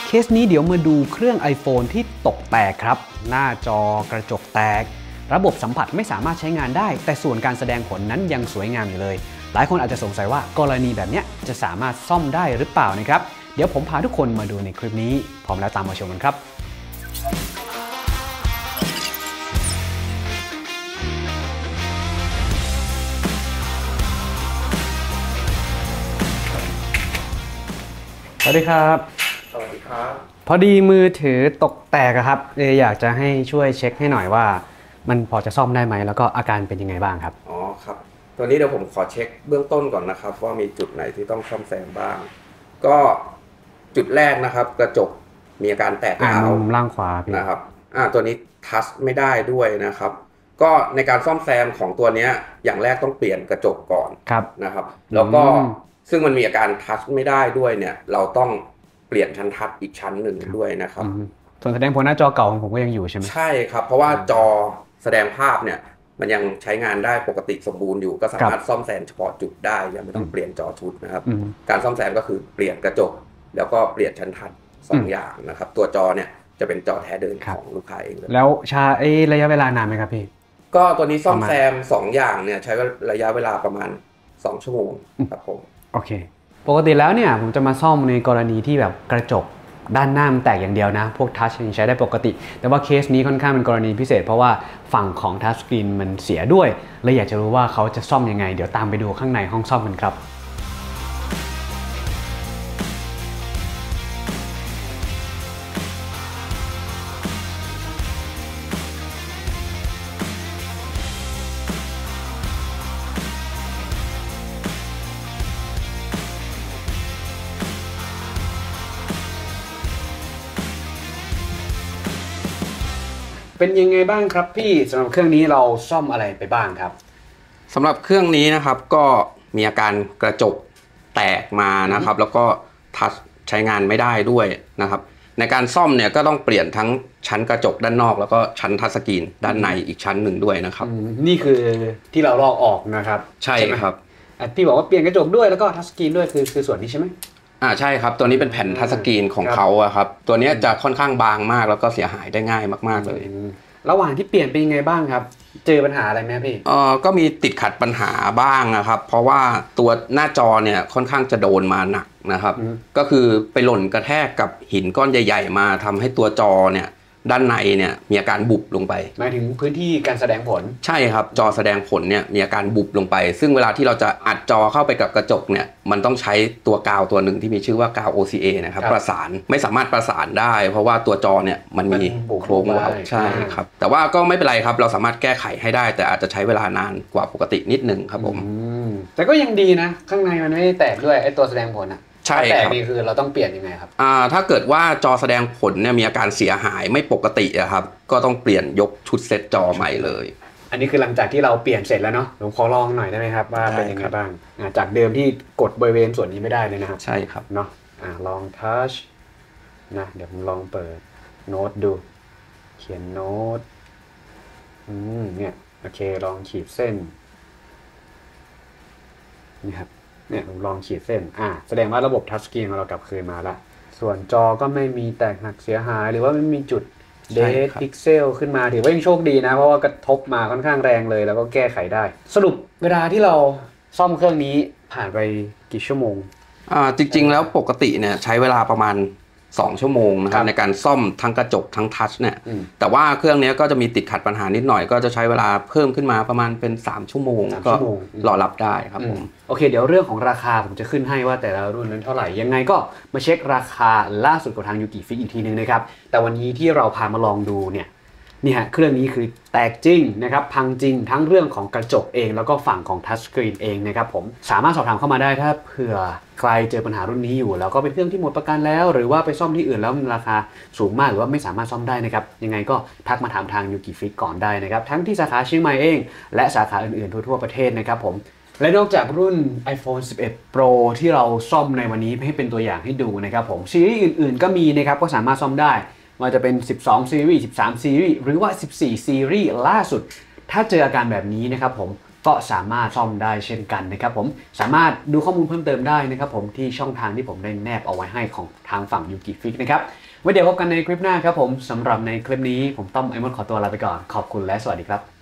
เคสนี้เดี๋ยวมาดูเครื่อง iPhone ที่ตกแตกครับหน้าจอกระจกแตกระบบสัมผัสไม่สามารถใช้งานได้แต่ส่วนการแสดงผลนั้นยังสวยงามอยู่เลยหลายคนอาจจะสงสัยว่ากรณีแบบนี้จะสามารถซ่อมได้หรือเปล่านะครับเดี๋ยวผมพาทุกคนมาดูในคลิปนี้พร้อมแล้วตามมาชมกันครับสวัสดีครับสวัสดีครับพอดีมือถือตกแตกครับเลยอยากจะให้ช่วยเช็คให้หน่อยว่ามันพอจะซ่อมได้ไหมแล้วก็อาการเป็นยังไงบ้างครับอ๋อครับตัวนี้เดี๋ยวผมขอเช็คเบื้องต้นก่อนนะครับว่ามีจุดไหนที่ต้องซ่อมแซมบ้างก็จุดแรกนะครับกระจกมีอาการแตกร้าวมุมล่างขวานะครับตัวนี้ทัชไม่ได้ด้วยนะครับก็ในการซ่อมแซมของตัวนี้อย่างแรกต้องเปลี่ยนกระจกก่อนนะครับแล้วก็ซึ่งมันมีอาการทัชไม่ได้ด้วยเนี่ยเราต้องเปลี่ยนชั้นทัชอีกชั้นหนึ่งด้วยนะครับส่วนแสดงผลหน้าจอเก่าของผมก็ยังอยู่ใช่ไหมใช่ครับเพราะว่าจอแสดงภาพเนี่ยมันยังใช้งานได้ปกติสมบูรณ์อยู่ก็สามารถซ่อมแซมเฉพาะจุดได้ยังไม่ต้องเปลี่ยนจอชุดนะครับการซ่อมแซมก็คือเปลี่ยนกระจกแล้วก็เปลี่ยนชั้นทัช2อย่างนะครับตัวจอเนี่ยจะเป็นจอแท้เดิมของลูกค้าเองแล้วระยะเวลานานไหมครับพี่ก็ตัวนี้ซ่อมแซม2อย่างเนี่ยใช้ระยะเวลาประมาณ2ชั่วโมงครับผมโอเคปกติแล้วเนี่ยผมจะมาซ่อมในกรณีที่แบบกระจกด้านหน้ามันแตกอย่างเดียวนะพวกทัชยังใช้ได้ปกติแต่ว่าเคสนี้ค่อนข้างเป็นกรณีพิเศษเพราะว่าฝั่งของทัชสกรีนมันเสียด้วยเลยอยากจะรู้ว่าเขาจะซ่อมยังไงเดี๋ยวตามไปดูข้างในห้องซ่อมกันครับเป็นยังไงบ้างครับพี่สำหรับเครื่องนี้เราซ่อมอะไรไปบ้างครับสำหรับเครื่องนี้นะครับก็มีอาการกระจกแตกมานะครับแล้วก็ทัชใช้งานไม่ได้ด้วยนะครับในการซ่อมเนี่ยก็ต้องเปลี่ยนทั้งชั้นกระจกด้านนอกแล้วก็ชั้นทัชสกรีนด้านในอีกชั้นหนึ่งด้วยนะครับนี่คือที่เราลอกออกนะครับใช่ครับพี่บอกว่าเปลี่ยนกระจกด้วยแล้วก็ทัชสกรีนด้วยคือส่วนนี้ใช่ไหมใช่ครับตัวนี้เป็นแผ่นทัชสกรีนของเขาครับตัวนี้จะค่อนข้างบางมากแล้วก็เสียหายได้ง่ายมากๆเลยระหว่างที่เปลี่ยนเป็นยังไงบ้างครับเจอปัญหาอะไรไหมพี่ก็มีติดขัดปัญหาบ้างนะครับเพราะว่าตัวหน้าจอเนี่ยค่อนข้างจะโดนมาหนักนะครับก็คือไปหล่นกระแทกกับหินก้อนใหญ่ๆมาทำให้ตัวจอเนี่ยด้านในเนี่ยมีอาการบุบลงไปหมายถึงพื้นที่การแสดงผลใช่ครับจอแสดงผลเนี่ยมีอาการบุบลงไปซึ่งเวลาที่เราจะอัดจอเข้าไปกับกระจกเนี่ยมันต้องใช้ตัวกาวตัวหนึ่งที่มีชื่อว่ากาว OCA นะครับประสานไม่สามารถประสานได้เพราะว่าตัวจอเนี่ยมันมีโครงเว้าใช่ครับแต่ว่าก็ไม่เป็นไรครับเราสามารถแก้ไขให้ได้แต่อาจจะใช้เวลานานกว่าปกตินิดนึงครับผมแต่ก็ยังดีนะข้างในมันไม่ได้แตกด้วยไอ้ตัวแสดงผลอะใช่ครับแต่นี่คือเราต้องเปลี่ยนยังไงครับถ้าเกิดว่าจอแสดงผลเนี่ยมีอาการเสียหายไม่ปกติอะครับก็ต้องเปลี่ยนยกชุดเซตจอใหม่เลยอันนี้คือหลังจากที่เราเปลี่ยนเสร็จแล้วเนาะผมขอลองหน่อยได้ไหมครับว่าเป็นยังไงบ้างจากเดิมที่กดบริเวณส่วนนี้ไม่ได้เลยนะครับใช่ครับเนาะลองทัชนะเดี๋ยวผมลองเปิดโน้ตดูเขียนโน้ตเนี่ยโอเคลองขีดเส้นนี่ครับเนี่ยผมลองขีดเส้นแสดงว่าระบบทัชสกรีนของเรากลับคืนมาละส่วนจอก็ไม่มีแตกหักเสียหายหรือว่าไม่มีจุดเดดพิกเซลขึ้นมาถือว่ายังโชคดีนะเพราะว่ากระทบมาค่อนข้างแรงเลยแล้วก็แก้ไขได้สรุปเวลาที่เราซ่อมเครื่องนี้ผ่านไปกี่ชั่วโมงจริงๆแล้วปกติเนี่ยใช้เวลาประมาณ2ชั่วโมงนะครับในการซ่อมทั้งกระจกทั้งทัชเนี่ยแต่ว่าเครื่องนี้ก็จะมีติดขัดปัญหานิดหน่อยก็จะใช้เวลาเพิ่มขึ้นมาประมาณเป็น3ชั่วโมงก็รอรับได้ครับผมโอเคเดี๋ยวเรื่องของราคาผมจะขึ้นให้ว่าแต่ละรุ่นนั้นเท่าไหร่ยังไงก็มาเช็คราคาล่าสุดของทางยูกิฟิกอีกทีนึงนะครับแต่วันนี้ที่เราพามาลองดูเนี่ยนี่ฮะเครื่องนี้คือแตกจริงนะครับพังจริงทั้งเรื่องของกระจกเองแล้วก็ฝั่งของทัชสกรีนเองนะครับผมสามารถสอบถามเข้ามาได้ถ้าเผื่อใครเจอปัญหารุ่นนี้อยู่แล้วก็เป็นเครื่องที่หมดประกันแล้วหรือว่าไปซ่อมที่อื่นแล้วมันราคาสูงมากหรือว่าไม่สามารถซ่อมได้นะครับยังไงก็ทักมาถามทางยูกิฟิกก่อนได้นะครับทั้งที่สาขาเชียงใหม่เองและสาขาอื่นๆทั่วประเทศนะครับผมและนอกจากรุ่น iPhone 11 Pro ที่เราซ่อมในวันนี้ให้เป็นตัวอย่างให้ดูนะครับผมซีรีส์อื่นๆก็มีนะครับก็สามารถซ่อมได้ว่าจะเป็น12ซีรีส์13ซีรีส์หรือว่า14ซีรีส์ล่าสุดถ้าเจออาการแบบนี้นะครับผมก็สามารถซ่อมได้เช่นกันนะครับผมสามารถดูข้อมูลเพิ่มเติมได้นะครับผมที่ช่องทางที่ผมได้แนบเอาไว้ให้ของทางฝั่งยูกิฟิกนะครับไว้เดี๋ยวพบกันในคลิปหน้าครับผมสำหรับในคลิปนี้ผมต้อมไอมอนขอตัวลาไปก่อนขอบคุณและสวัสดีครับ